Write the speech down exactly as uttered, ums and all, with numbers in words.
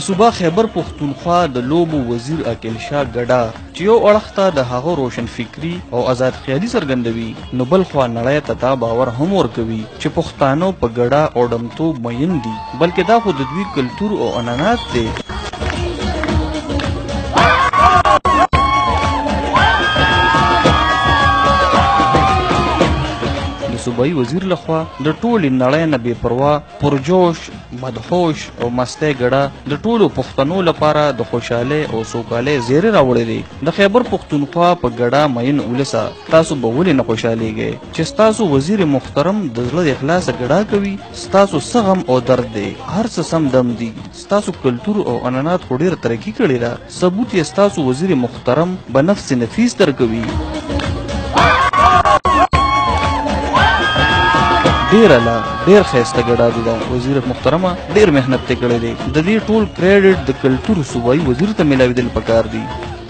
د صوبا خیبر پښتونخوا د لوبو وزیر عقیل شاه ګډا چې یو اړخ ته د هغه روشن فکری او آزاد خیالي څرګندوي نو بل خوا نړۍ ته دا باور هم ورکوي چې پښتانه په ګډا او ډمتوب مین دي بلکې دا خو د دوی کلتور او عنعنات دی. صوبایي وزیر لخوا د ټولې نړۍ نه بې پروا پرجوش مدهوش او مستی ګډه د ټولو پښتنو لپاره د خوشحالۍ او سوکالۍ زیری راوړی دی. د خیبر پښتونخوا په ګډه مین ولسه تاسو به ولې نه خوشحالیږئ چې ستاسو وزیر محترم د زړه د اخلاصه ګډا کوي؟ ستاسو څه غم او درد دی؟ هر څه سم دم دي. ستاسو کلتور او عنعنات خو ډېره ترقي کړې ده. ثبوت یې ستاسو وزیر محترم به نفس نفیس درکوي. ډیر لا ډیر ښایسته ګډا دي. دا وزیر محترمه ډیر محنت یې کړی دی. د دې ټول کریډټ د کلتور صوبایي وزیر ته میلاویدل پکار دي.